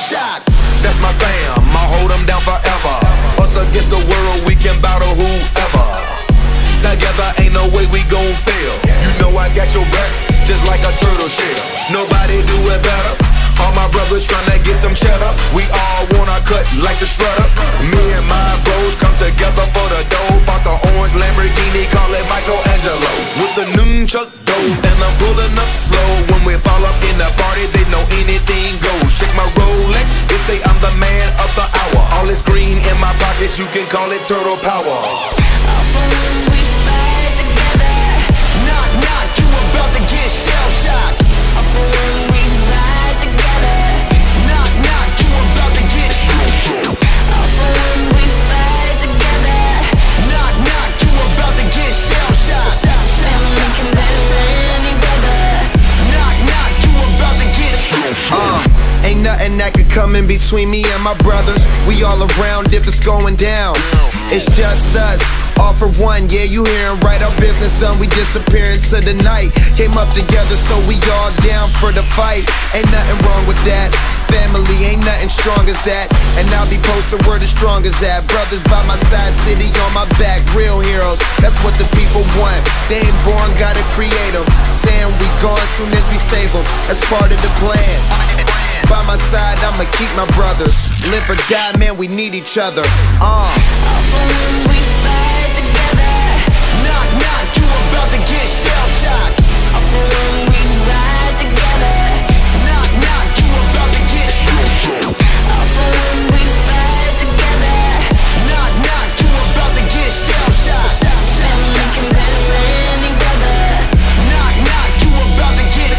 shocked. That's my fam, I'll hold them down forever. Us against the world, we can battle whoever. Together ain't no way we gon' fail. You know I got your back, just like a turtle shell. Nobody do it better. All my brothers tryna get some cheddar. We all wanna cut like the shredder. Me and my bros come together for the dough. Bought the orange Lamborghini, call it Michelangelo. With the nunchuck dough, and I'm pulling up slow. When we fall up in the party, they know anything goes. Check my Rolex, they say I'm the man of the hour. All this green in my pockets, you can call it turtle power. When we fight together, knock knock, you about to get shell shocked. When we ride together, knock knock, you about to get shell shocked. When we fight together, knock knock, you about to get shell shocked. Family can better any brother, knock knock, you about to get shell shocked. Ain't nothing that could come in between me and my brothers. We all around if it's going down. It's just us, all for one, yeah, you hearin' right. Our business done, we disappear into the night. Came up together, so we all down for the fight. Ain't nothing wrong with that. Family, ain't nothing strong as that. And I'll be posted where the strong as that. Brothers by my side, city on my back, real heroes. That's what the people want. They ain't born, gotta create them. Saying we gone soon as we save them. That's part of the plan. By my side, I'ma keep my brothers. Live or die, man, we need each other. When we fight together, knock knock, you about to get shell shocked. When we ride together, knock knock, you about to get shell shocked. When we fight together, knock knock, you about to get shell shocked. Family can better any brother, knock knock, you about to get.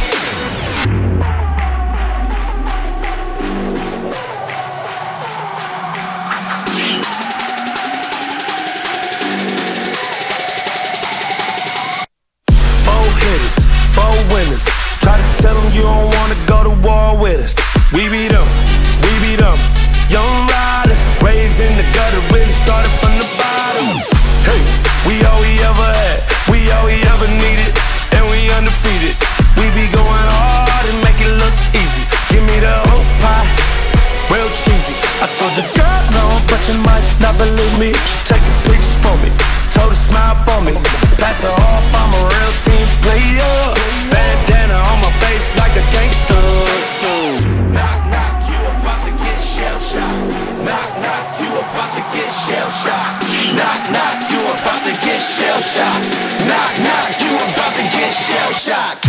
Four winners. Try to tell them you don't wanna go to war with us. We beat them, we beat them. Young riders, raised in the gutter, really started from the bottom. Hey, we all we ever had, we all we ever needed, and we undefeated. We be going hard and make it look easy. Give me the whole pie, real cheesy. I told your girl no, but you might not believe me. She taking pictures for me, told her smile for me. Pass her off, I'm a real team player. Bandana on my face like a gangster. Knock knock, you about to get shell shocked. Knock knock, you about to get shell shocked. Knock knock, you about to get shell shocked. Knock knock, you about to get shell shocked.